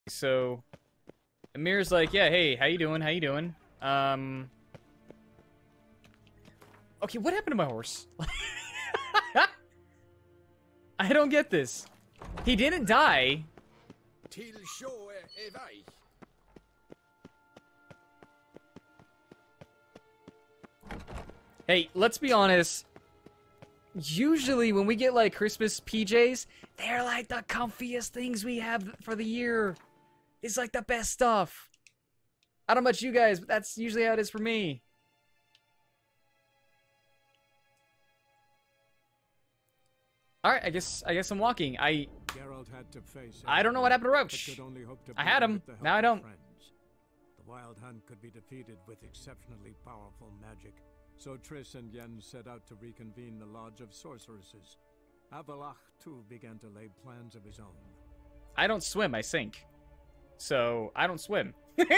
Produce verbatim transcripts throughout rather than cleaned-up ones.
So Amir's like, yeah, hey, how you doing? How you doing? Um. Okay, what happened to my horse? I don't get this. He didn't die. Hey, let's be honest. Usually when we get like Christmas P Js, they're like the comfiest things we have for the year. It's like the best stuff. I don't know about you guys, but that's usually how it is for me. Alright, I guess I guess I'm walking. I had to face I don't know what happened to Roach. I had him. Now I don't. The Wild Hunt could be defeated with exceptionally powerful magic. So Triss and Yen set out to reconvene the Lodge of Sorceresses. Avallac'h, too, began to lay plans of his own. I don't swim, I sink. So, I don't swim.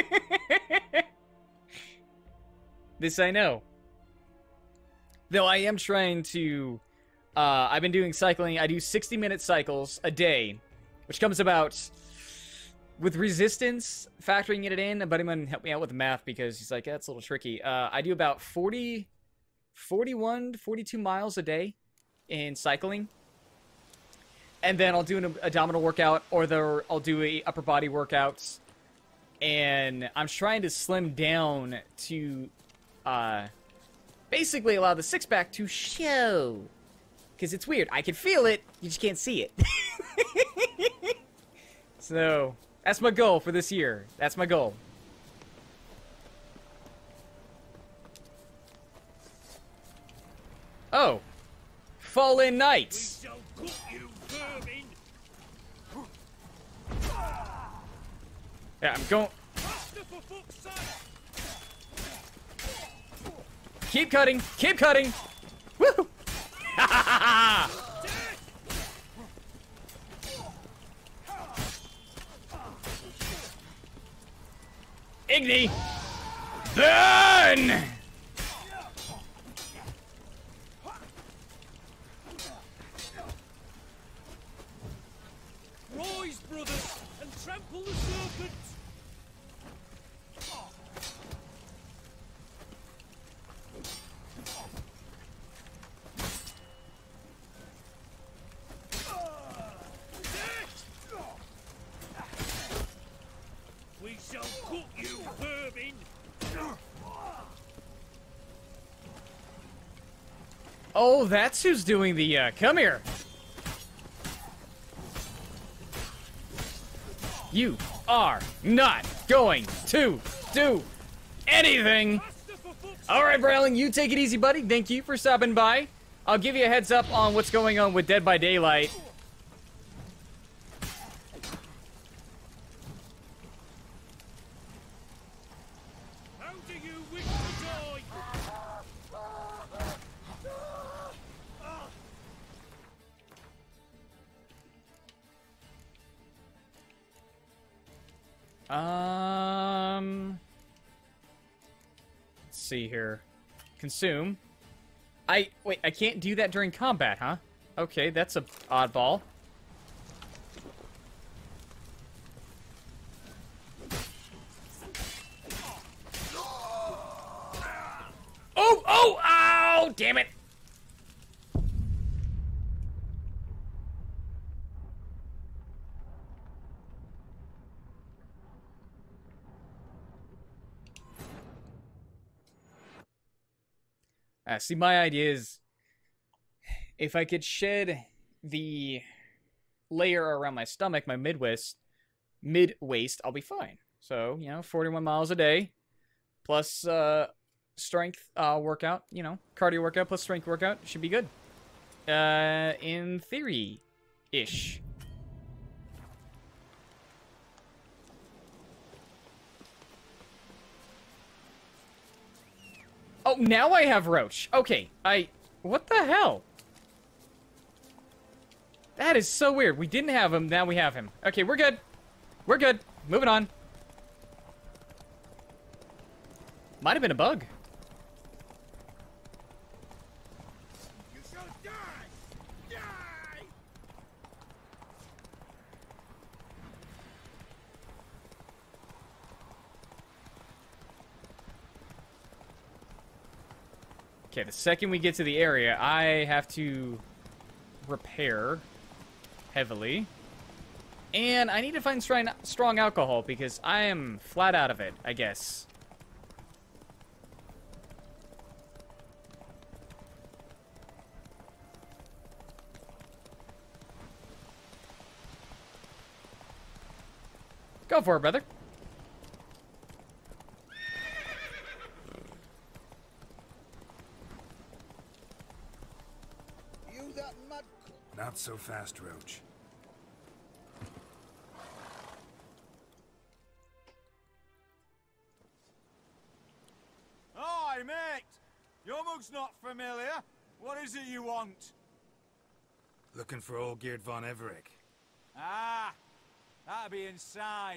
This I know. Though I am trying to... Uh, I've been doing cycling. I do sixty minute cycles a day, which comes about with resistance, factoring it in. Buddy man helped me out with the math because he's like, that's a little tricky. Uh, I do about forty, forty-one to forty-two miles a day in cycling. And then I'll do an abdominal workout, or the, I'll do a upper body workouts. And I'm trying to slim down to uh, basically allow the six pack to show. Because it's weird. I can feel it, you just can't see it. So, that's my goal for this year. That's my goal. Oh. Fallen Knights. Yeah, I'm going... Keep cutting. Keep cutting. Woo! Ha ha ha ha! Igni! Burn! Rise, brothers, and trample the serpent! We shall cook you, vermin! Oh, that's who's doing the, uh, come here! You are not going to do anything! Alright, Browling, you take it easy, buddy. Thank you for stopping by. I'll give you a heads up on what's going on with Dead by Daylight. How do you wish to die? Um... Let's see here. Consume. I... Wait, I can't do that during combat, huh? Okay, that's a oddball. Oh! Oh! Ow! Damn it! Uh, see, my idea is, if I could shed the layer around my stomach, my mid-waist, mid-waist, I'll be fine. So, you know, forty-one miles a day, plus uh, strength uh, workout, you know, cardio workout plus strength workout, should be good. Uh, in theory-ish. Oh, now I have Roach. Okay, I... What the hell? That is so weird. We didn't have him, now we have him. Okay, we're good. We're good. Moving on. Might have been a bug. You shall die! Die! Okay, the second we get to the area, I have to repair heavily. And I need to find strong, strong alcohol because I am flat out of it, I guess. Go for it, brother. You that mad... Not so fast, Roach. Hi, mate! Your mug's not familiar. What is it you want? Looking for Olgierd von Everec. Ah, that'll be inside.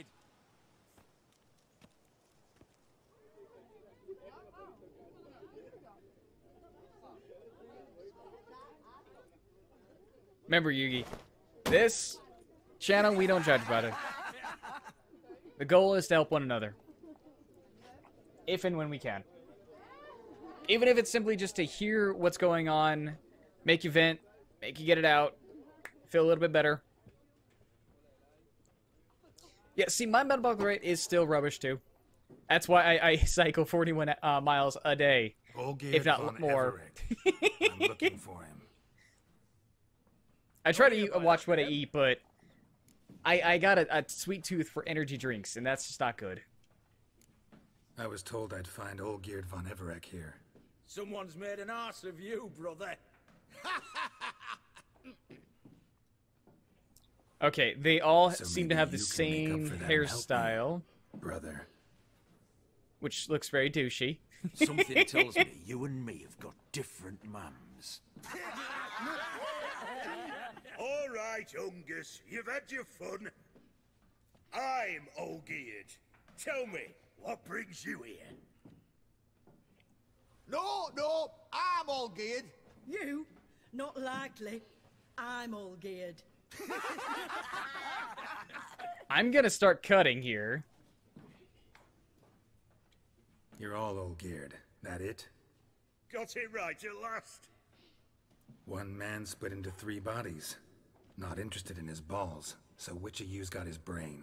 Remember, Yugi, this channel, we don't judge, brother. The goal is to help one another. If and when we can. Even if it's simply just to hear what's going on, make you vent, make you get it out, feel a little bit better. Yeah, see, my metabolic rate is still rubbish, too. That's why I, I cycle forty-one uh, miles a day, Olgierd if not von more. Everec. I'm looking for him. I try to eat, watch what I eat, but I, I got a, a sweet tooth for energy drinks, and that's just not good. I was told I'd find Olgierd von Everec here. Someone's made an ass of you, brother. Okay, they all So seem to maybe have the you can make up same for that and help me. hairstyle, Brother. which looks very douchey. Something tells me you and me have got different mums. All right, Ungus, you've had your fun. I'm Olgierd. Tell me, what brings you here? No, no, I'm all geared. You? Not likely. I'm all geared. I'm gonna start cutting here. You're all Olgierd. That it? Got it right at last. One man split into three bodies. Not interested in his balls, so which of you's got his brain?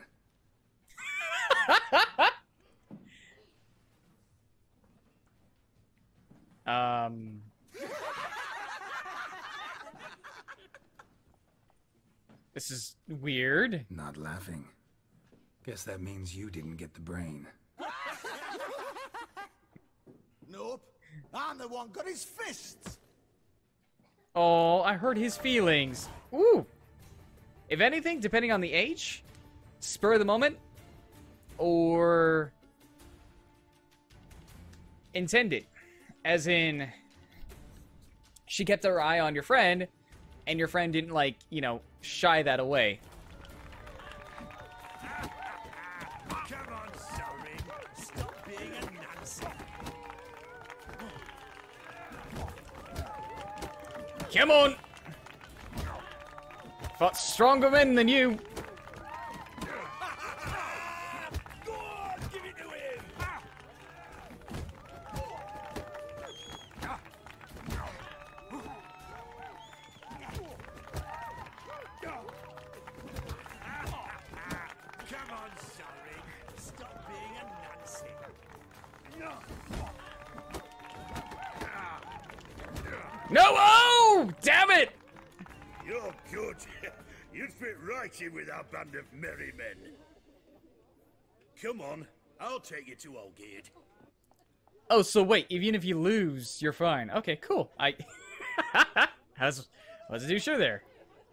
Um... This is weird. Not laughing. Guess that means you didn't get the brain. Nope, I'm the one got his fists. Oh, I hurt his feelings. Ooh. If anything, depending on the age, spur of the moment, or intended. As in, she kept her eye on your friend, and your friend didn't, like, you know, shy that away. Come on, Sorin. Stop being a Nancy. Come on! Fought stronger men than you. Go on, give it to him. Come on, Sorin. Stop being a Nancy. No! Oh! Damn it! You're good. You'd fit right in with our band of merry men. Come on, I'll take you to Olgierd. Oh, so wait, even if you lose, you're fine. Okay, cool. I... How's... Wasn't too sure there.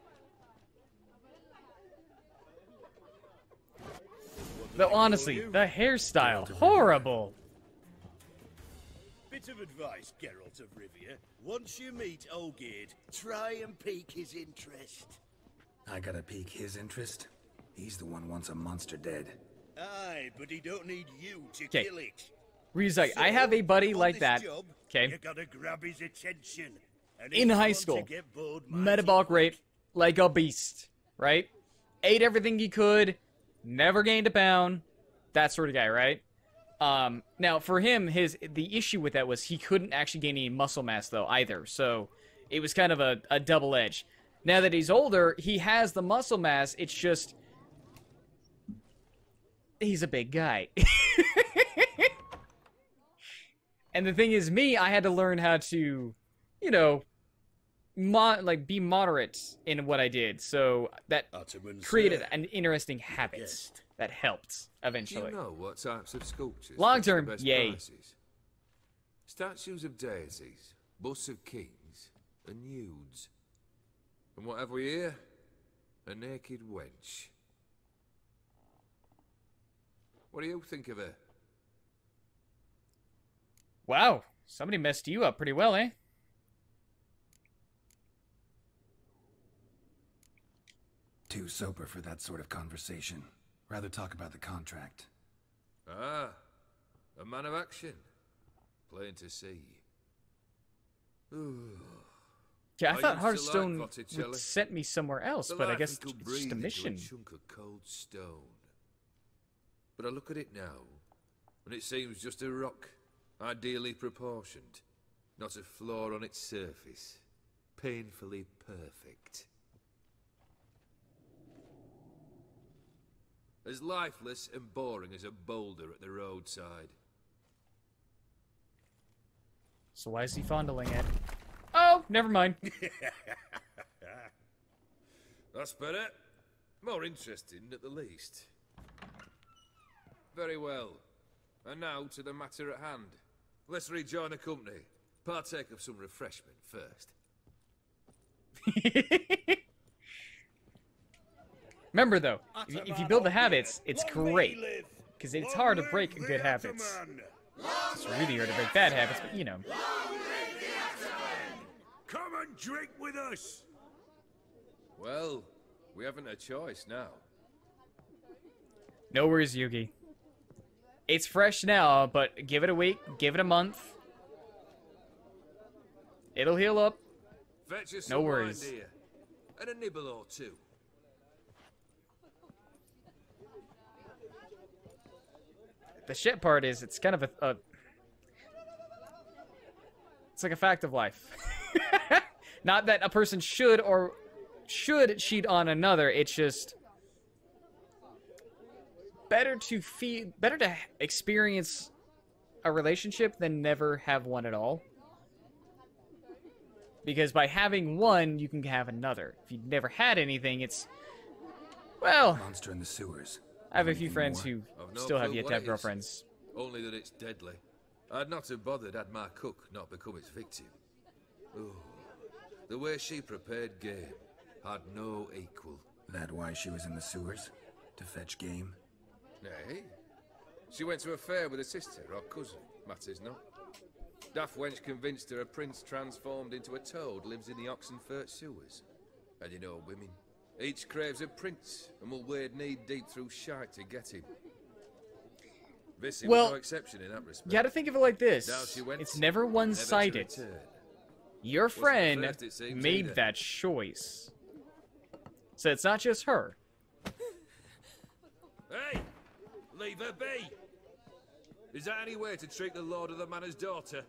Though honestly, the hairstyle, horrible. Bit of advice, Geralt of Rivia. Once you meet Olgierd, try and pique his interest. I gotta pique his interest? He's the one wants a monster dead. Aye, but he don't need you to 'Kay. kill it. Ryu's like, So, I have a buddy on like this that. job, Okay. You gotta grab his attention. And In if high you want to school, get bored mighty metabolic quick, rate like a beast, right? Ate everything he could, never gained a pound, that sort of guy, right? Um, now, for him, his the issue with that was he couldn't actually gain any muscle mass, though, either. So it was kind of a, a double edge. Now that he's older, he has the muscle mass. It's just... he's a big guy. And the thing is, me, I had to learn how to, you know, mo like be moderate in what I did. So that Ottoman, created sir. an interesting habit Guest. that helped Do eventually. you know what types of sculptures Long fetch the term, best yay. prices? Statues of deities, busts of kings, and nudes. And what have we here? A naked wench. What do you think of her? Wow, somebody messed you up pretty well, eh? Too sober for that sort of conversation. Rather talk about the contract. Ah, a man of action. Plain to see. Ooh. Yeah, I, I thought used to like Hearthstone Botticelli. would sent me somewhere else, The but I life guess he could it's breathe just a into mission. chunk of cold stone. But I look at it now, and it seems just a rock, ideally proportioned, not a flaw on its surface, painfully perfect. As lifeless and boring as a boulder at the roadside. So why is he fondling it? Oh, never mind. That's better. More interesting, at the least. Very well. And now to the matter at hand. Let's rejoin the company. Partake of some refreshment first. Remember, though, if you, if you build the habits, it's Long may great. he live. Because it's Long hard to live break the good habits. Ottoman. It's really hard to break bad habits, but you know. Come and drink with us. Well, we haven't a choice now. No worries, Yugi. It's fresh now, but give it a week, give it a month. It'll heal up. Fetch us No some worries. wine, dear. And a nibble or two. The shit part is, it's kind of a, a it's like a fact of life. Not that a person should or should cheat on another. It's just better to feel, better to experience a relationship than never have one at all. Because by having one, you can have another. If you've never had anything, it's, well, Monster in the sewers. I have a Anything few friends more? who I've no still have clue yet what to have it is. girlfriends. Only that it's deadly. I'd not have bothered had my cook not become its victim. Ooh. The way she prepared game had no equal. That why she was in the sewers? To fetch game? Nay. She went to a fair with a sister or cousin, matters not. Daft wench convinced her a prince transformed into a toad lives in the Oxenfurt sewers. And you know women. Each craves a prince and will wade knee-deep through shite to get him. Vissy Well, was no exception in that respect. You gotta think of it like this. Down she went, It's never never to one-sided. return. Your Wasn't the friend first, it seems, made either. that choice. So it's not just her. Hey! Leave her be! Is that any way to treat the lord of the manor's daughter?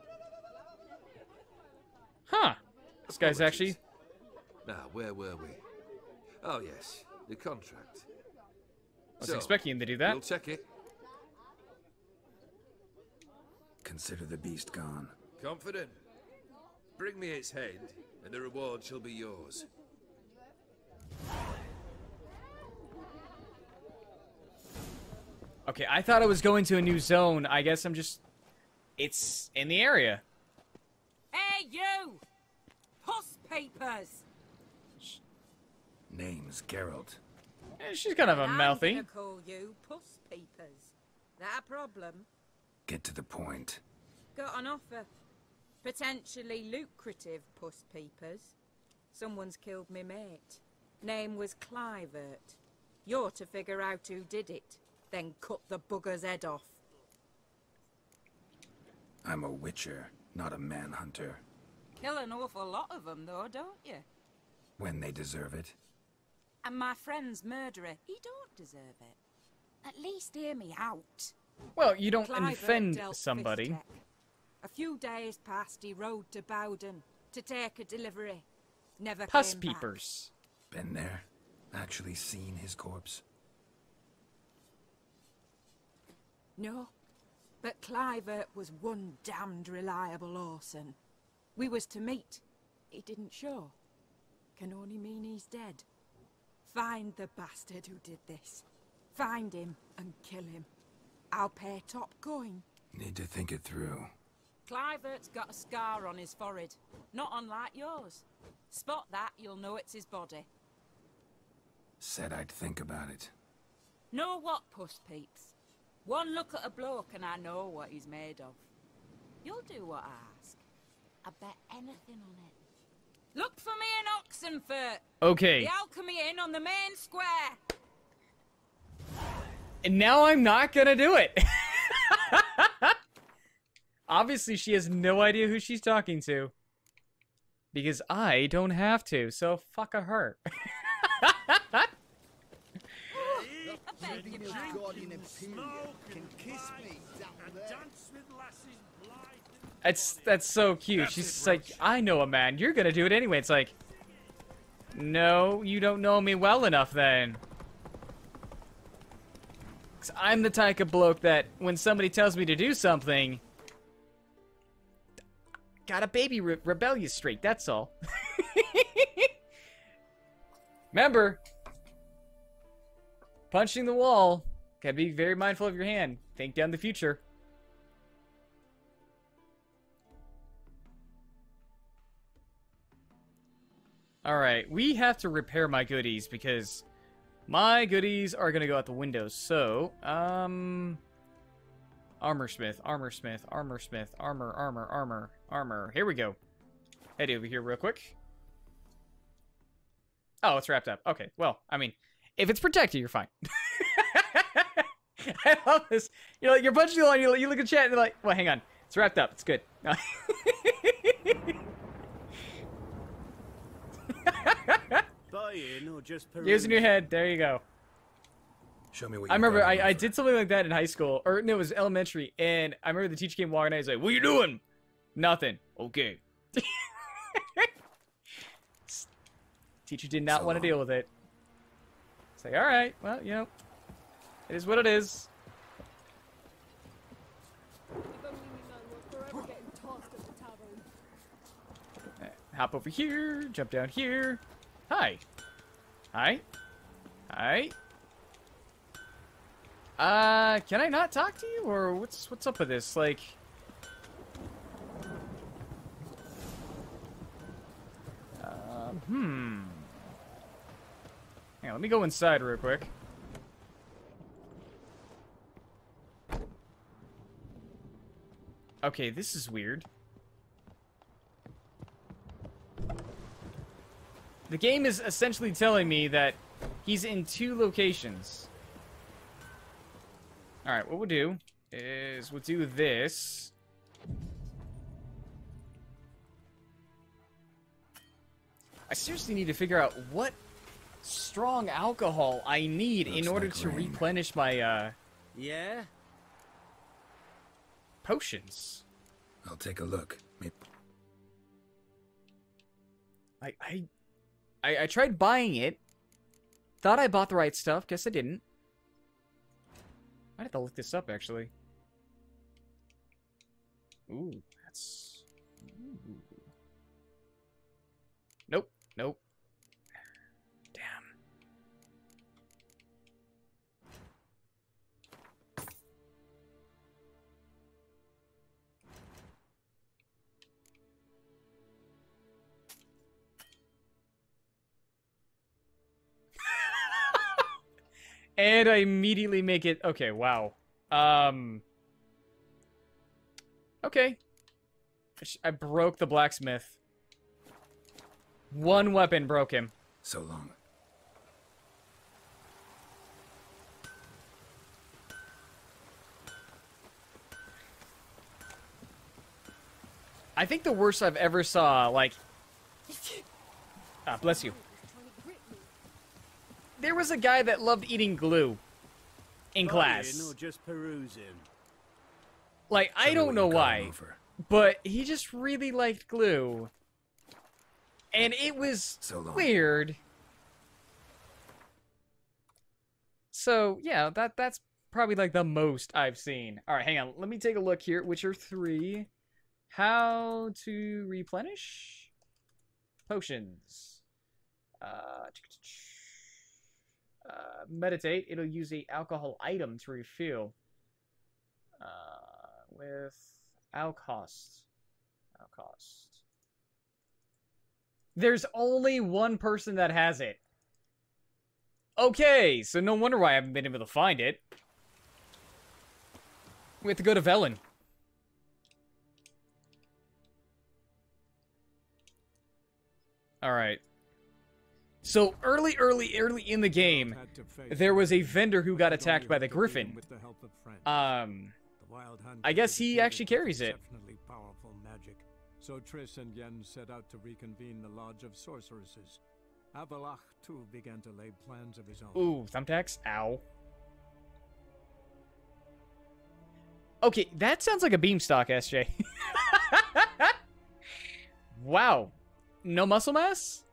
Huh. This guy's actually... Apologies. Now, where were we? Oh, yes. The contract. I was So, expecting him to do that. You'll check it. Consider the beast gone. Confident. Bring me its head, and the reward shall be yours. Okay, I thought I was going to a new zone. I guess I'm just... It's in the area. Hey, you! Puss papers! Name's Geralt. Eh, She's kind of a I'm mouthy. gonna call you puss papers. That a problem? Get to the point. Got an offer. Potentially lucrative puss papers. Someone's killed me mate. Name was Clivert. You're to figure out who did it, then cut the bugger's head off. I'm a witcher, not a manhunter. Kill an awful lot of them, though, don't you? When they deserve it. And my friend's murderer, he don't deserve it. At least hear me out. Well, you don't Cliver offend dealt somebody. Fischtek. A few days past, he rode to Bowden to take a delivery. Never Pus came peepers. Been there. Actually seen his corpse. back. No, but Cliver was one damned reliable Orson. We was to meet. He didn't show. Can only mean he's dead. Find the bastard who did this. Find him and kill him. I'll pay top coin. Need to think it through. Clivert's got a scar on his forehead, not unlike yours. Spot that, you'll know it's his body. Said I'd think about it. Know what, puss peeps? One look at a bloke and I know what he's made of. You'll do what I ask. I bet anything on it. Look for me in Oxenfurt. Okay. The Alchemy Inn on the main square. And now I'm not gonna do it. Obviously, she has no idea who she's talking to. Because I don't have to, so fuck a her. That's that's so cute. She's just like, I know a man. You're gonna do it anyway. It's like, no, you don't know me well enough then. 'Cause I'm the type of bloke that when somebody tells me to do something, got a baby re rebellious streak. That's all. Remember, punching the wall. Gotta be very mindful of your hand. Think down the future. Alright, we have to repair my goodies because my goodies are gonna go out the window. So, um... Armorsmith, Armorsmith, Armorsmith, armor, armor, armor, armor. Here we go. Head over here real quick. Oh, it's wrapped up. Okay, well, I mean, if it's protected, you're fine. I love this. You're like, you're punching the wall, and you, you look at chat, and you're like, well, hang on. It's wrapped up. It's good. Using your head. There you go. Show me what I you remember got I, on I offer. did something like that in high school. Or, no, it was elementary. And I remember the teacher came walking out. He's like, what are you doing? Nothing. Okay. Teacher did not So want to long. deal with it. It's like, all right, well, you know, it is what it is. Uh, Hop over here, jump down here. Hi. Hi. Hi. Uh, can I not talk to you, or what's what's up with this? Like, uh, hmm. Hang on, let me go inside real quick. Okay, this is weird. The game is essentially telling me that he's in two locations. Alright, what we'll do is we'll do this. I seriously need to figure out what strong alcohol I need Looks in order like to rain. replenish my, uh... Yeah? potions. I'll take a look. Maybe. I, I, I, I tried buying it. Thought I bought the right stuff. Guess I didn't. Might have to look this up, actually. Ooh, that's... Ooh. Nope, nope. Damn. And I immediately make it... Okay, wow. Um... Okay. I sh- I broke the blacksmith. One weapon broke him. So long. I think the worst I've ever saw, like... Ah, bless you. There was a guy that loved eating glue. in Buying class. or just perusing? Like, I Tell me don't what know you got why, him over. but he just really liked glue. And it was So long. weird. So, yeah, that that's probably like the most I've seen. All right, hang on. Let me take a look here. Witcher three. How to replenish potions. Uh, uh, meditate. It'll use a alcohol item to refill. Uh, with Alcost. Alcost. There's only one person that has it. Okay, so no wonder why I haven't been able to find it. We have to go to Velen. Alright. So, early, early, early in the game, there was a vendor who got attacked by the Griffin. Um, I guess he actually carries it. Exceptionally powerful magic. So Triss and Yen set out to reconvene the Lodge of Sorceresses. Avalach, too, began to lay plans of his own. Ooh, thumbtacks? Ow. Okay, that sounds like a beamstock, S J. Wow. No muscle mass?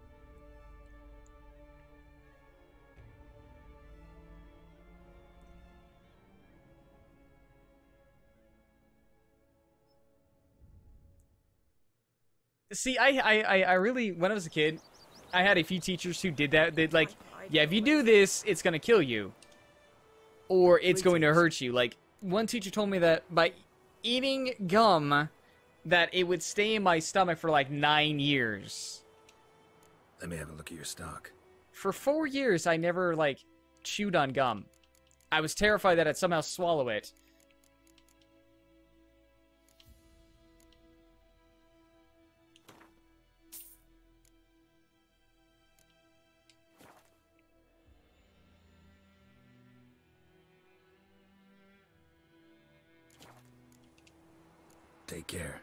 See, I, I, I really, when I was a kid, I had a few teachers who did that. They'd like, yeah, if you do this, it's going to kill you. Or it's going to hurt you. Like, one teacher told me that by eating gum, that it would stay in my stomach for like nine years. Let me have a look at your stock. For four years, I never, like, chewed on gum. I was terrified that I'd somehow swallow it. Take care.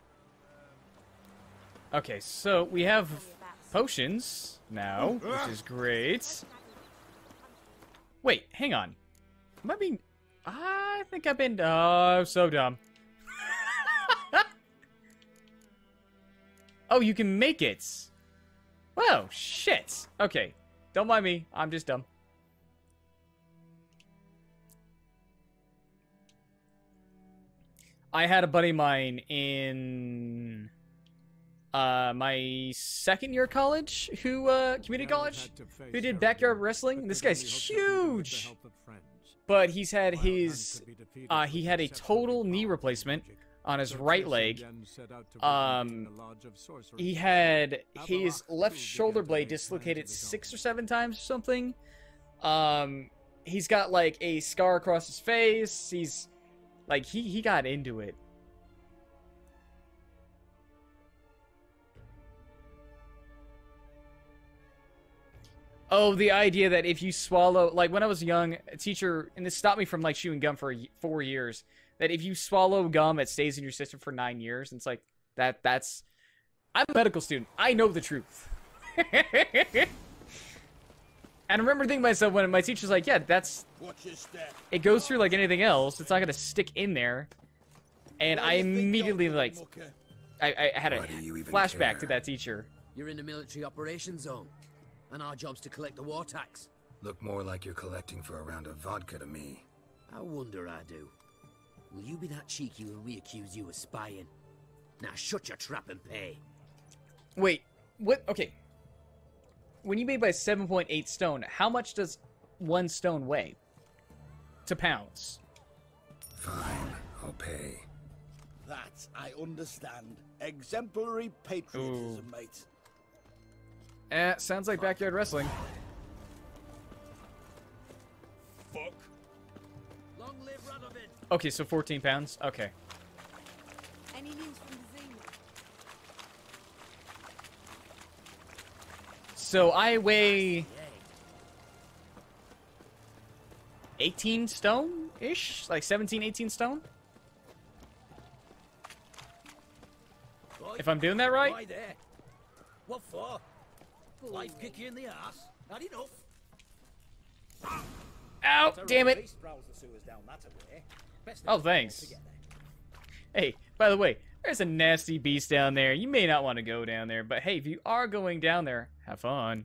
Okay, so we have potions now, which is great. Wait, hang on. Am I being... I think I've been... Oh, so dumb. Oh, you can make it. Whoa, shit. Okay, don't mind me. I'm just dumb. I had a buddy of mine in uh, my second year of college, who, uh, community college, who did backyard wrestling. This guy's huge, but he's had his, uh, he had a total knee replacement on his right leg. Um, he had his left shoulder blade dislocated six or seven times or something. Um, he's got like a scar across his face. He's Like, he, he got into it. Oh, the idea that if you swallow... Like, when I was young, a teacher... And this stopped me from, like, chewing gum for four years. That if you swallow gum, it stays in your system for nine years. And it's like, that that's... I'm a medical student. I know the truth. And I remember thinking to myself when my teacher's like, yeah, that's... It goes through like anything else. It's not going to stick in there. And I immediately, like... I, I had a flashback to that teacher. You're in the military operations zone. And our job's to collect the war tax. Look more like you're collecting for a round of vodka to me. I wonder I do. Will you be that cheeky when we accuse you of spying? Now shut your trap and pay. Wait, what? Okay. When you made by seven point eight stone, how much does one stone weigh? To pounds. Fine, I'll pay. That I understand. Exemplary patriotism, Ooh. mate. Eh, sounds like backyard wrestling. Fuck. Long live Radovid. Okay, so fourteen pounds. Okay. Any news from the Zenith? So I weigh eighteen stone-ish? Like seventeen, eighteen stone? If I'm doing that right? Why there? What for? Life kick you in the ass? Not enough. Ow! But a Damn road it! beast prowls the sewers down that way. Best Oh, if thanks. to get there. Hey, by the way, there's a nasty beast down there. You may not want to go down there, but hey, if you are going down there, have fun.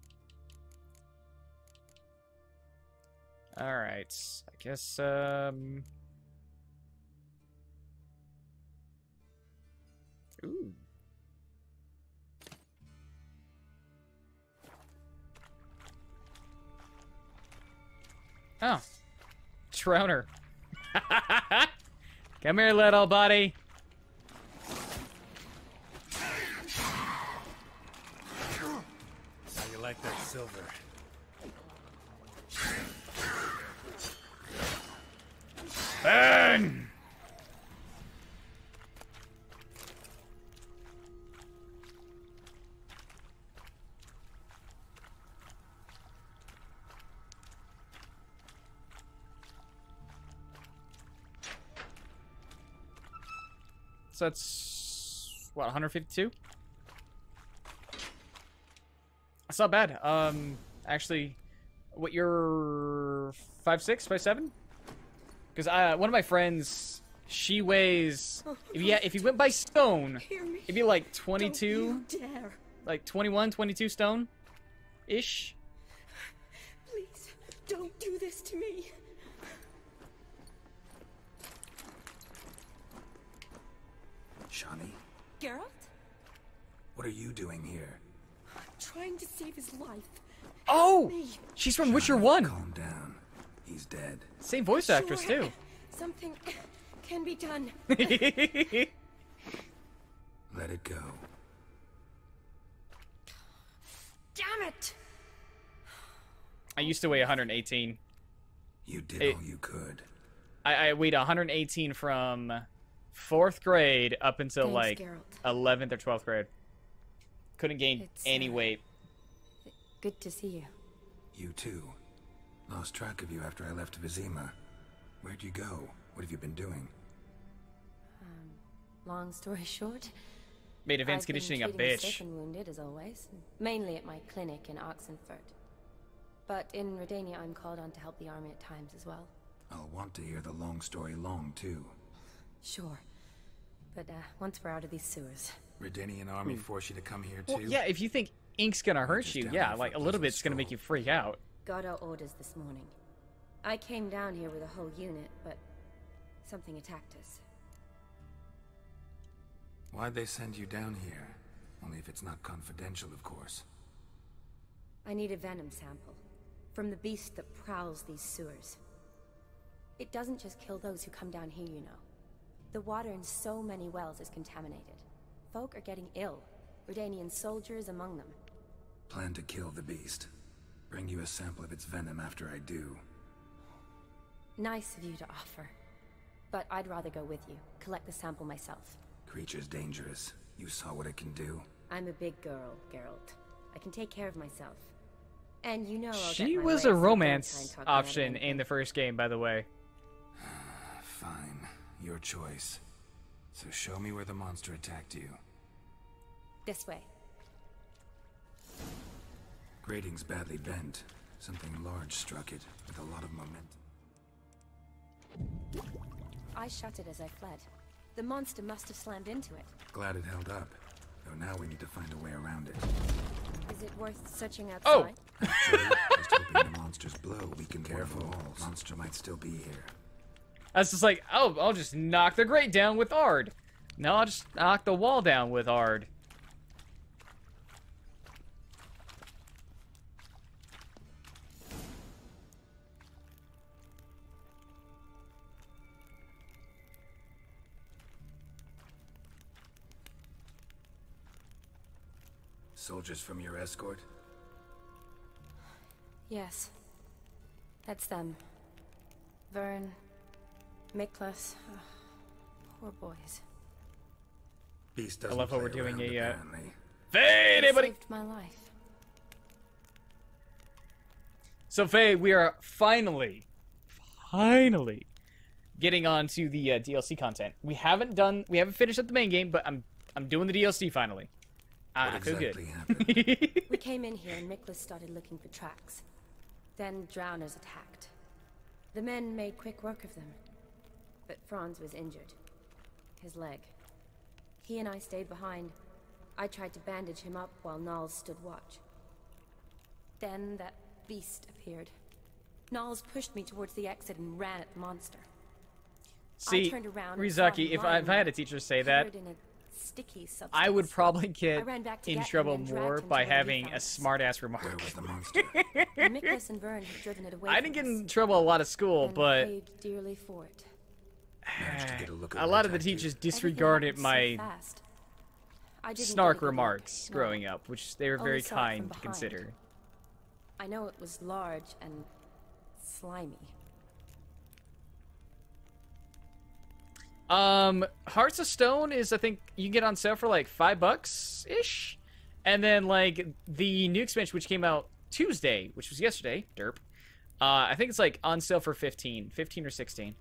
Alright, I guess, um... Ooh. Oh. Trowner. Come here, little buddy. How you like that silver? Burn! So that's what, one hundred fifty-two? That's not bad. Um, actually, what, you're five six, five seven? Because uh, one of my friends, she weighs, if you if you went by stone, it'd be like twenty-two, Don't you dare. like twenty-one, twenty-two stone, ish. Please, don't do this to me. Shani, Geralt? what are you doing here? Trying to save his life. Oh, Me. she's from Witcher Shani, one. Calm down. He's dead. Same voice actress Sure, too. Something can be done. Let it go. Damn it! I used to weigh one hundred eighteen. You did It- all you could. I, I weighed one hundred eighteen from fourth grade up until Thanks, like Geralt. eleventh or twelfth grade. Couldn't gain It's, any uh, weight. Good to see you. You too. Lost track of you after I left Vizima. Where'd you go? What have you been doing? Long story short, Made advanced I've been conditioning a treating the sick bitch. and wounded as always, mainly at my clinic in Oxenfurt. But in Redania, I'm called on to help the army at times as well. I'll want to hear the long story long, too. Sure, but uh, once we're out of these sewers, Redanian army force you to come here, too? Well, yeah, if you think ink's gonna hurt just you, down yeah, there for like a a little pleasant bit's gonna make stroll. you freak out. got our orders this morning. I came down here with a whole unit, but something attacked us. Why'd they send you down here? Only if it's not confidential, of course. I need a venom sample from the beast that prowls these sewers. It doesn't just kill those who come down here, you know. The water in so many wells is contaminated. Folk are getting ill, Redanian soldiers among them. Plan to kill the beast. Bring you a sample of its venom after I do. Nice of you to offer. But I'd rather go with you, collect the sample myself. Creature's dangerous. You saw what it can do. I'm a big girl, Geralt. I can take care of myself. And you know I'll She get my was way, a so don't try and romance talk me out of option anything. in the first game, by the way. Fine. Your choice. So show me where the monster attacked you. This way. Grating's badly bent. Something large struck it, with a lot of momentum. I shut it as I fled. The monster must have slammed into it. Glad it held up. Though now we need to find a way around it. Is it worth searching Oh! outside? Actually, just hoping the monster's blow we can careful. Monster might still be here. I was just like, oh, I'll just knock the grate down with Ard. No, I'll just knock the wall down with Ard. Soldiers from your escort? Yes. That's them. Vern, Miklas. Oh, poor boys. Beast I doesn't love how we're play doing around, a, uh, apparently. Faye, They anybody? saved my life. So, Faye, we are finally, finally getting on to the uh, D L C content. We haven't done, we haven't finished up the main game, but I'm, I'm doing the D L C finally. I, What I feel exactly good. happened? We came in here and Miklas started looking for tracks. Then drowners attacked. The men made quick work of them. But Franz was injured. His leg. He and I stayed behind. I tried to bandage him up while Nals stood watch. Then that beast appeared. Nals pushed me towards the exit and ran at the monster. See, I turned around Rizaki, if I, if I had a teacher say that, in a sticky substance. I would probably get I ran back to in get him trouble and dragged more him to by where he having found a us. smart-ass remark. Where was the monster? Miklas and Vern had driven it away I from didn't get us in trouble a lot at school, and but paid dearly for it. Managed to get a look at a what lot of the attacked you. teachers Everything disregarded happened so my fast. I didn't get a snark good look, remarks no. growing up, which they were Only very saw it from kind to behind. consider. I know it was large and slimy. Um, Hearts of Stone is, I think, you can get on sale for like five bucks ish, and then like the new expansion, which came out Tuesday, which was yesterday, derp. Uh, I think it's like on sale for fifteen, fifteen or sixteen.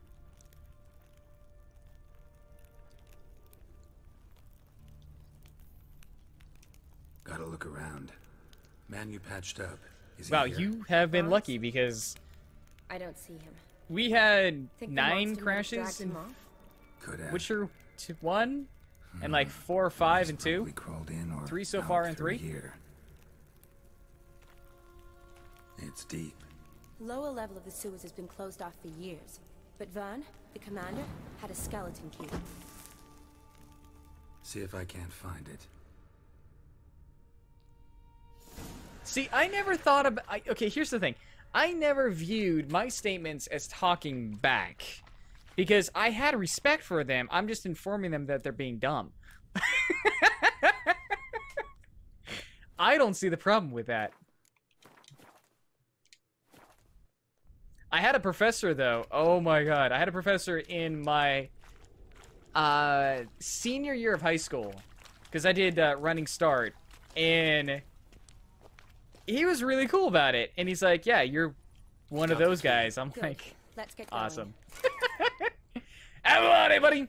Gotta look around. Man you patched up. Is he Wow, here? you have been Franz? lucky because I don't see him. we had Think the nine monster might have crashes dragged in him off? Could have. Witcher two, one, and like four or five He's and two. probably crawled in or Three so out far and through three? Here. It's deep. Lower level of the sewers has been closed off for years, but Vern, the commander, had a skeleton key. See if I can't find it. See, I never thought about... I, okay, here's the thing. I never viewed my statements as talking back. Because I had respect for them. I'm just informing them that they're being dumb. I don't see the problem with that. I had a professor, though. Oh my god. I had a professor in my uh, senior year of high school. Because I did uh, Running Start. And... he was really cool about it, and he's like, yeah, you're one of those guys. I'm Good. like, Let's get going. awesome. Have a day, buddy!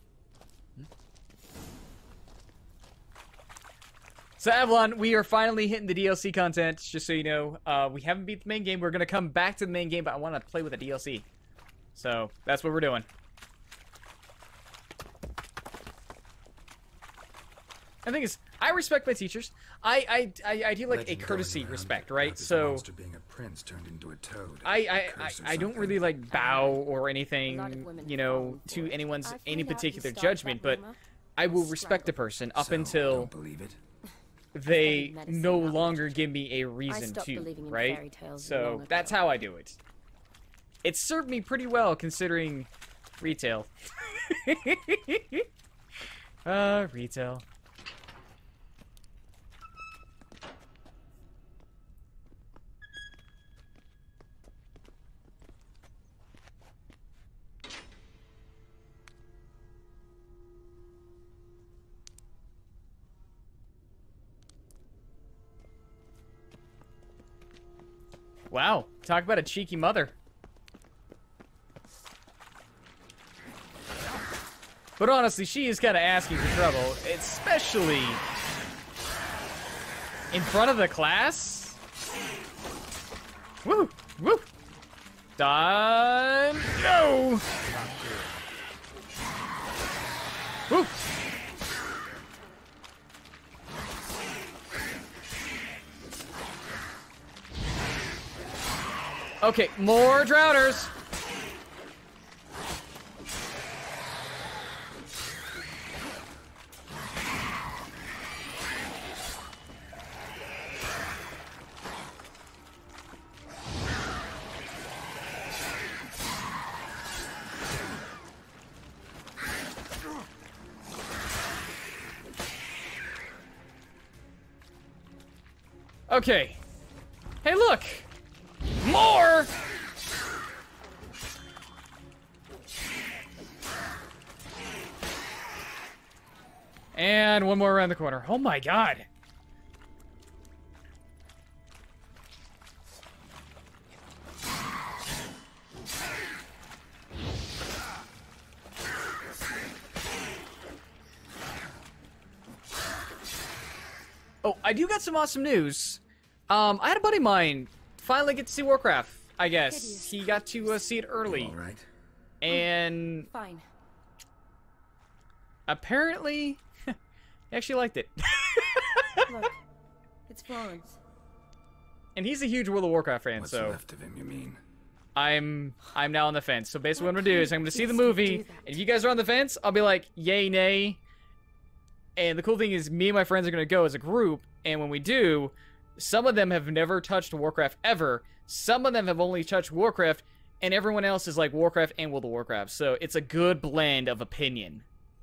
So, Avalon, we are finally hitting the D L C content, just so you know. Uh, we haven't beat the main game. We're going to come back to the main game, but I want to play with the D L C. So, that's what we're doing. The thing is, I respect my teachers. I I I, I do like Legend a courtesy going around respect, about right? this So monster being a prince turned into a toad. I I I, Curse or I don't something. really like bow or A lot of anything, women you have know, fallen to for it. anyone's I any found out you particular started judgment, that but rumor. I will respect the person up So, until don't believe it. they medicine no knowledge. longer give me a reason stopped to, believing in right? fairy tales So long ago. that's how I do it. It served me pretty well considering retail. uh, retail. Wow, talk about a cheeky mother. But honestly, she is kind of asking for trouble, especially in front of the class. Woo! Woo! Done! No! Woo! Okay, more drowners. Okay. Hey, look! More! And one more around the corner. Oh my god. Oh, I do got some awesome news. Um, I had a buddy of mine finally get to see Warcraft I guess. He got to uh, see it early. All right. And... Fine. Apparently, he actually liked it. Look, it's Franz. And he's a huge World of Warcraft fan, What's so... left of him, you mean? I'm I'm now on the fence. So basically what I'm going to do is I'm going to see the movie, and if you guys are on the fence, I'll be like, yay, nay. And the cool thing is, me and my friends are going to go as a group, and when we do, some of them have never touched Warcraft ever, some of them have only touched Warcraft, and everyone else is like Warcraft and World of Warcraft. So it's a good blend of opinion.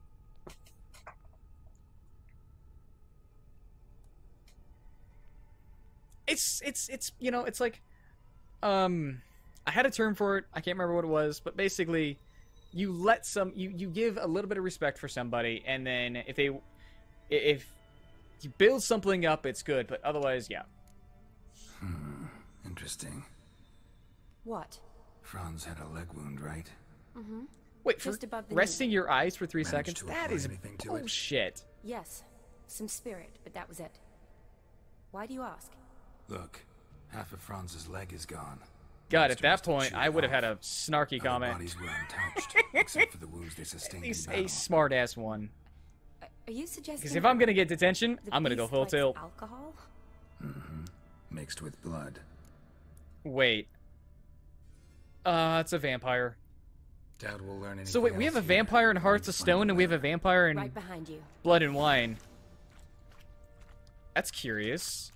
It's, it's, it's, you know, it's like, um... I had a term for it. I can't remember what it was, but basically, you let some you you give a little bit of respect for somebody, and then if they if you build something up, it's good. But otherwise, yeah. Hmm. Interesting. What? Franz had a leg wound, right? Mm-hmm. Wait, for Just above the resting knee. your eyes for three Managed seconds? to That apply is anything to it? bullshit. Yes, some spirit, but that was it. Why do you ask? Look, half of Franz's leg is gone. God, at that Monster must point, chewed I it would have off. had a snarky Other comment. bodies were untouched, except for the wounds they sustained in He's battle. a smart-ass one. Are you suggesting? Because if I'm gonna get detention, the I'm gonna go beast full likes tilt. Alcohol? Mm-hmm. Mixed with blood. Wait. Uh, it's a vampire. Doubt we'll learn anything So wait, we have a else here. vampire in Hearts of Find Stone, and we have a later. vampire in Right behind you. Blood and Wine. That's curious.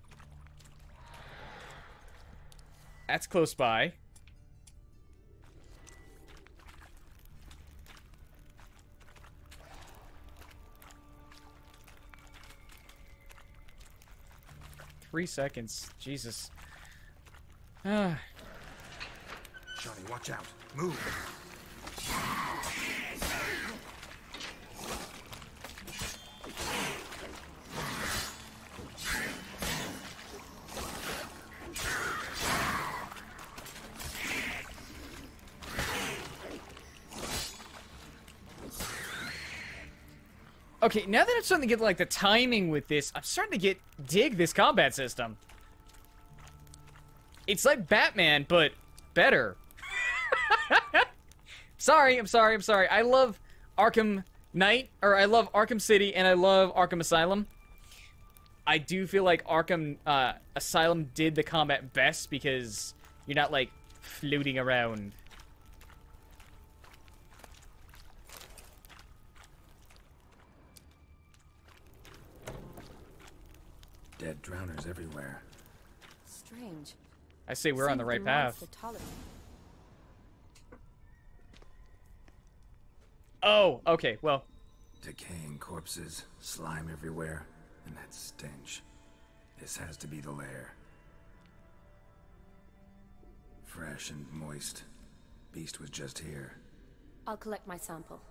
That's close by. Three seconds. Jesus. Ah. Johnny, watch out. Move. Okay, now that I'm starting to get like the timing with this, I'm starting to get dig this combat system. It's like Batman, but better. Sorry, I'm sorry, I'm sorry. I love Arkham Knight, or I love Arkham City, and I love Arkham Asylum. I do feel like Arkham uh, Asylum did the combat best because you're not like floating around. Dead drowners everywhere. Strange. I say we're on the right path. Oh, okay, well. Decaying corpses, slime everywhere, and that stench. This has to be the lair. Fresh and moist. Beast was just here. I'll collect my sample.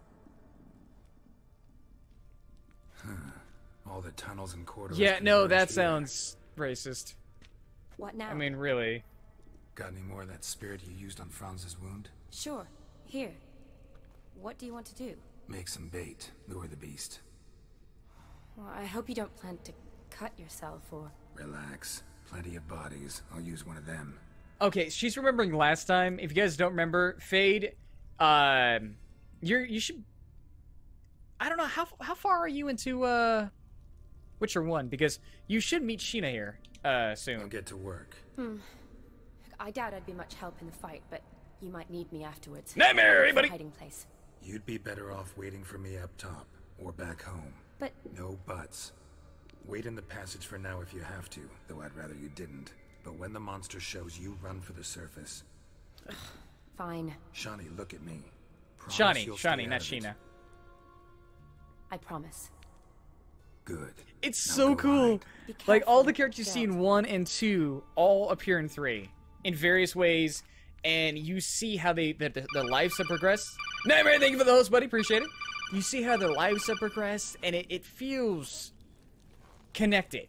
Huh. All the tunnels and corridors. Yeah, no, converged that here. sounds racist. What now? I mean, really. Got any more of that spirit you used on Franz's wound? Sure. Here. What do you want to do? Make some bait. Lure the beast. Well, I hope you don't plan to cut yourself or... Relax. Plenty of bodies. I'll use one of them. Okay, she's remembering last time. If you guys don't remember, Fade, um, you're you should. I don't know how how far are you into uh, Witcher one, because you should meet Sheena here uh soon. I'll get to work. Hmm. I doubt I'd be much help in the fight, but you might need me afterwards. Nightmare, For a everybody! hiding place. You'd be better off waiting for me up top or back home. But No buts. Wait in the passage for now if you have to, though I'd rather you didn't. But when the monster shows, you run for the surface. fine. Shani, look at me. Promise Shani, you'll stay Shani, out not of it. Sheena. I promise. Good. It's Now so go cool. hide. Be Like all the careful, characters you see in Geralt. one and two all appear in three in various ways, and you see how they the, the, the lives have progressed. Nightmare, thank you for the host, buddy. Appreciate it. You see how their lives have progressed, and it, it feels connected.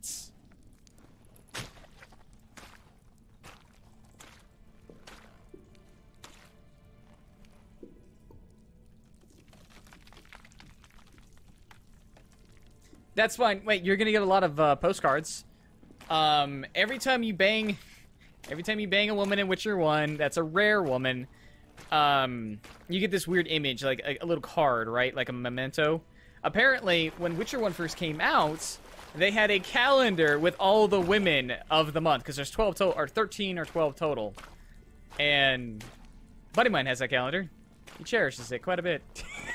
That's fine. Wait, you're gonna get a lot of uh, postcards. Um, every time you bang, Every time you bang a woman in Witcher one, that's a rare woman, um, you get this weird image, like a, a little card, right? Like a memento. Apparently, when Witcher one first came out, they had a calendar with all the women of the month, because there's twelve total, or thirteen or twelve total. And buddy of mine has that calendar. He cherishes it quite a bit.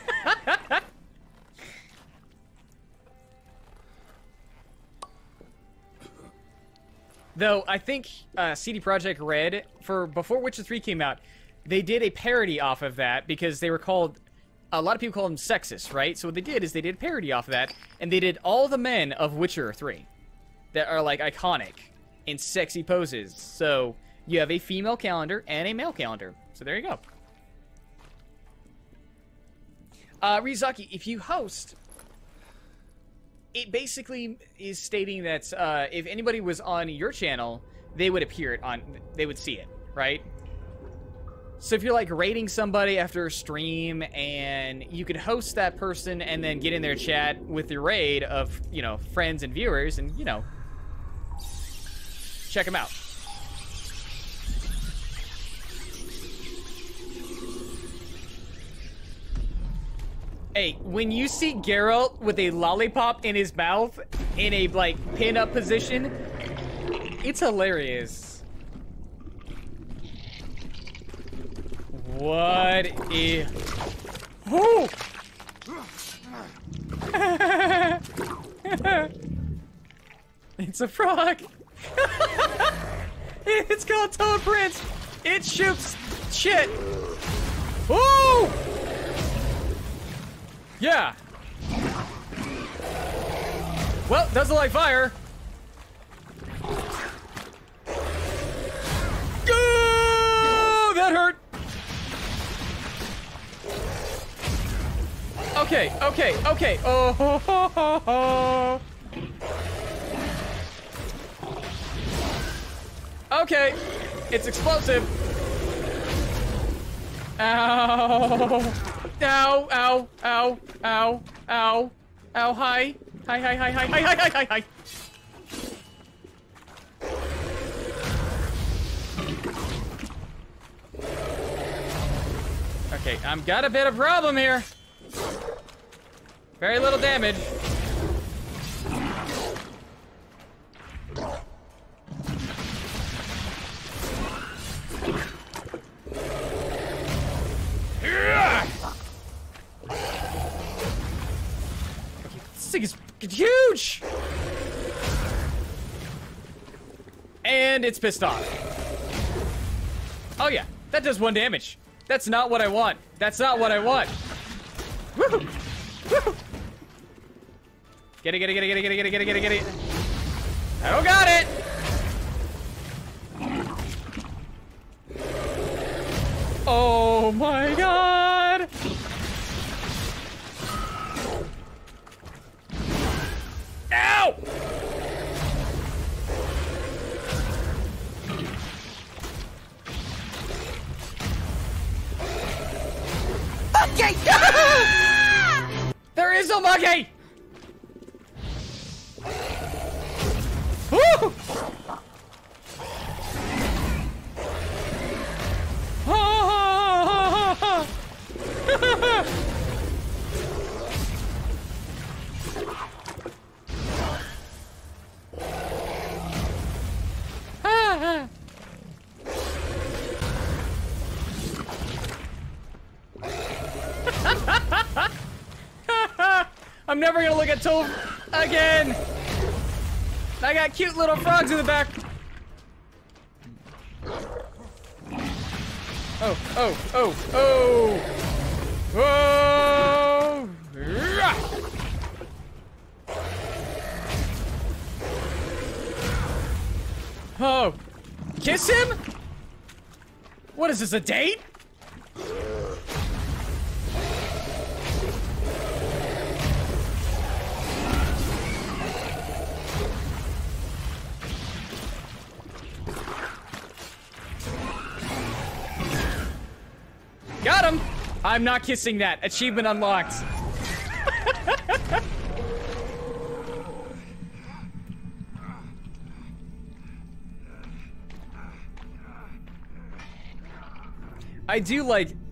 Though, I think uh, C D Projekt Red, for before Witcher three came out, they did a parody off of that because they were called, a lot of people call them sexist, right? So what they did is they did a parody off of that, and they did all the men of Witcher three that are, like, iconic in sexy poses. So you have a female calendar and a male calendar. So there you go. Uh, Rizaki, if you host... It basically is stating that uh, if anybody was on your channel, they would appear it on, they would see it, right? So if you're like rating somebody after a stream and you could host that person and then get in their chat with your raid of, you know, friends and viewers and, you know, check them out. Hey, when you see Geralt with a lollipop in his mouth in a, like, pin-up position, it's hilarious. What is... Oh! It's a frog! It's called Toad Prince! It shoots shit! Woo! Yeah. Well, doesn't like fire. Oh, that hurt. Okay, okay, okay. Oh, ho, ho, ho, ho. Okay, it's explosive. Ow. Ow, ow, ow, ow, ow, ow, hi. Hi, hi, hi, hi, hi, hi, hi, hi, hi. Okay, I've got a bit of problem here. Very little damage. This thing is huge! And it's pissed off. Oh yeah, that does one damage. That's not what I want. That's not what I want. Woo! Woo! Get it, get it, get it, get it, get it, get it, get it, get it, get it. I don't got it! Oh my god! Ow! Monkey! There is a monkey! Woo! I'm never gonna look at Tove again. I got cute little frogs in the back. Oh, oh, oh, oh. Oh. Oh. Kiss him? What is this, a date? Got him! I'm not kissing that. Achievement unlocked. I do like